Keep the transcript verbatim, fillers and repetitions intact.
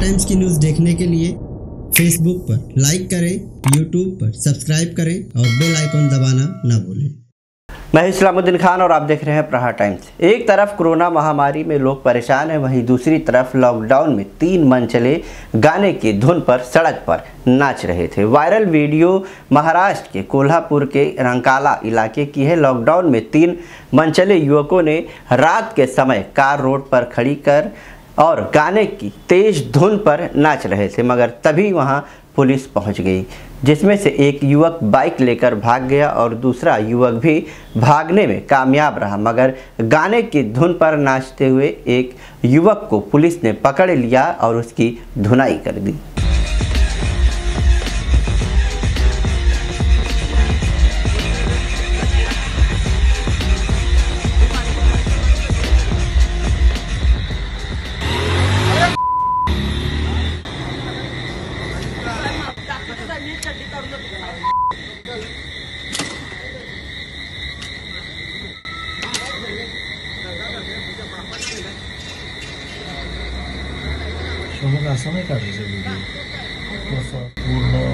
Times की news देखने के लिए फेसबुक पर लाइक करें, यूट्यूब पर सब्सक्राइब करें और बेल आइकन दबाना ना भूलें। मैं इस्लामुद्दीन खान और आप देख रहे हैं प्रहार टाइम्स। एक तरफ कोरोना महामारी में लोग परेशान हैं, वहीं दूसरी तरफ लॉकडाउन में तीन मनचले गाने की धुन पर सड़क पर नाच रहे थे। वायरल वीडियो महाराष्ट्र के कोल्हापुर के रंकाला इलाके की है। लॉकडाउन में तीन मनचले युवकों ने रात के समय कार रोड पर खड़ी कर और गाने की तेज धुन पर नाच रहे थे, मगर तभी वहां पुलिस पहुंच गई, जिसमें से एक युवक बाइक लेकर भाग गया और दूसरा युवक भी भागने में कामयाब रहा, मगर गाने की धुन पर नाचते हुए एक युवक को पुलिस ने पकड़ लिया और उसकी धुनाई कर दी। असं नाही काढायचं व्हिडिओ पूर्ण